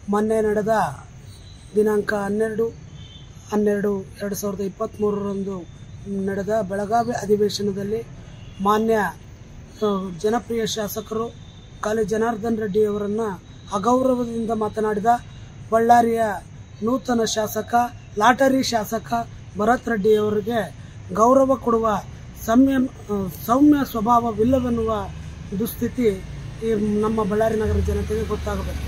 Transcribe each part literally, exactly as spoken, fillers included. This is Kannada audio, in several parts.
ಮೊನ್ನೆ ನಡೆದ ದಿನಾಂಕ ಹನ್ನೆರಡು ಹನ್ನೆರಡು ಎರಡು ಸಾವಿರದ ಇಪ್ಪತ್ತ್ಮೂರರಂದು ನಡೆದ ಬೆಳಗಾವಿ ಅಧಿವೇಶನದಲ್ಲಿ ಮಾನ್ಯ ಜನಪ್ರಿಯ ಶಾಸಕರು ಕಾಲಿ ಜನಾರ್ದನ್ ರೆಡ್ಡಿ ಅವರನ್ನು ಅಗೌರವದಿಂದ ಮಾತನಾಡಿದ ಬಳ್ಳಾರಿಯ ನೂತನ ಶಾಸಕ ಲಾಟರಿ ಶಾಸಕ ಭರತ್ ರೆಡ್ಡಿ ಅವರಿಗೆ ಗೌರವ ಕೊಡುವ ಸೌಮ್ಯ ಸೌಮ್ಯ ಸ್ವಭಾವವಿಲ್ಲವೆನ್ನುವ ದುಸ್ಥಿತಿ ಈ ನಮ್ಮ ಬಳ್ಳಾರಿ ನಗರ ಜನತೆಗೆ ಗೊತ್ತಾಗಬೇಕು.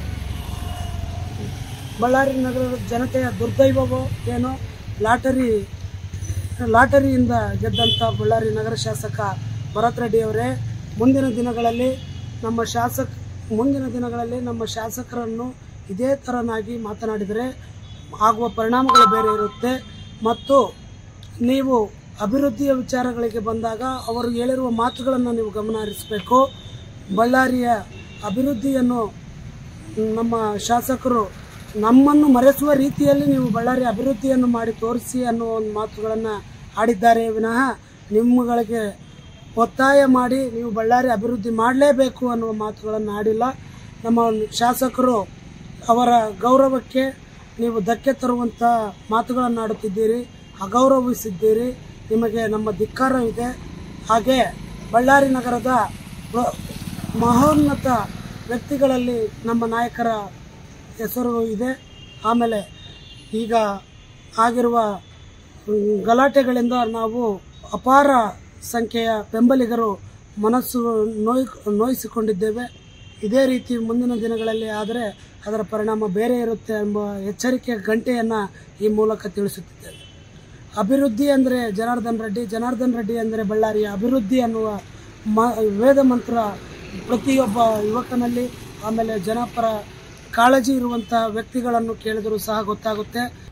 ಬಳ್ಳಾರಿ ನಗರ ಜನತೆಯ ದುರ್ದೈವವೋ ಏನೋ, ಲಾಟರಿ ಲಾಟರಿಯಿಂದ ಗೆದ್ದಂಥ ಬಳ್ಳಾರಿ ನಗರ ಶಾಸಕ ಭರತ್ ರೆಡ್ಡಿ ಅವರೇ, ಮುಂದಿನ ದಿನಗಳಲ್ಲಿ ನಮ್ಮ ಶಾಸಕ ಮುಂದಿನ ದಿನಗಳಲ್ಲಿ ನಮ್ಮ ಶಾಸಕರನ್ನು ಇದೇ ಥರನಾಗಿ ಮಾತನಾಡಿದರೆ ಆಗುವ ಪರಿಣಾಮಗಳು ಬೇರೆ ಇರುತ್ತೆ. ಮತ್ತು ನೀವು ಅಭಿವೃದ್ಧಿಯ ವಿಚಾರಗಳಿಗೆ ಬಂದಾಗ ಅವರು ಹೇಳಿರುವ ಮಾತುಗಳನ್ನು ನೀವು ಗಮನ ಹರಿಸಬೇಕು. ಬಳ್ಳಾರಿಯ ಅಭಿವೃದ್ಧಿಯನ್ನು ನಮ್ಮ ಶಾಸಕರು ನಮ್ಮನ್ನು ಮರೆಸುವ ರೀತಿಯಲ್ಲಿ ನೀವು ಬಳ್ಳಾರಿ ಅಭಿವೃದ್ಧಿಯನ್ನು ಮಾಡಿ ತೋರಿಸಿ ಅನ್ನುವ ಒಂದು ಮಾತುಗಳನ್ನು ಆಡಿದ್ದಾರೆ ವಿನಃ ನಿಮ್ಮಗಳಿಗೆ ಒತ್ತಾಯ ಮಾಡಿ ನೀವು ಬಳ್ಳಾರಿ ಅಭಿವೃದ್ಧಿ ಮಾಡಲೇಬೇಕು ಅನ್ನುವ ಮಾತುಗಳನ್ನು ಆಡಿಲ್ಲ. ನಮ್ಮ ಶಾಸಕರು ಅವರ ಗೌರವಕ್ಕೆ ನೀವು ಧಕ್ಕೆ ತರುವಂಥ ಮಾತುಗಳನ್ನು ಆಡುತ್ತಿದ್ದೀರಿ, ಅಗೌರವಿಸಿದ್ದೀರಿ. ನಿಮಗೆ ನಮ್ಮ ಧಿಕ್ಕಾರವಿದೆ. ಹಾಗೆ ಬಳ್ಳಾರಿ ನಗರದ ಮಹೋನ್ನತ ವ್ಯಕ್ತಿಗಳಲ್ಲಿ ನಮ್ಮ ನಾಯಕರ ಹೆಸರು ಇದೆ. ಆಮೇಲೆ ಈಗ ಆಗಿರುವ ಗಲಾಟೆಗಳಿಂದ ನಾವು ಅಪಾರ ಸಂಖ್ಯೆಯ ಬೆಂಬಲಿಗರು ಮನಸ್ಸು ನೋಯ್ ನೋಯಿಸಿಕೊಂಡಿದ್ದೇವೆ. ಇದೇ ರೀತಿ ಮುಂದಿನ ದಿನಗಳಲ್ಲಿ ಆದರೆ ಅದರ ಪರಿಣಾಮ ಬೇರೆ ಇರುತ್ತೆ ಎಂಬ ಎಚ್ಚರಿಕೆ ಗಂಟೆಯನ್ನು ಈ ಮೂಲಕ ತಿಳಿಸುತ್ತಿದ್ದೇವೆ. ಅಭಿವೃದ್ಧಿ ಅಂದರೆ ಜನಾರ್ದನ್ ರೆಡ್ಡಿ, ಜನಾರ್ದನ್ ರೆಡ್ಡಿ ಅಂದರೆ ಬಳ್ಳಾರಿಯ ಅಭಿವೃದ್ಧಿ ಅನ್ನುವ ಮ ವೇದ ಮಂತ್ರ ಪ್ರತಿಯೊಬ್ಬ ಯುವಕನಲ್ಲಿ, ಆಮೇಲೆ ಜನಪರ ಕಾಳಜಿ ಇರುವಂಥ ವ್ಯಕ್ತಿಗಳನ್ನು ಕೇಳಿದರೂ ಸಹ ಗೊತ್ತಾಗುತ್ತೆ.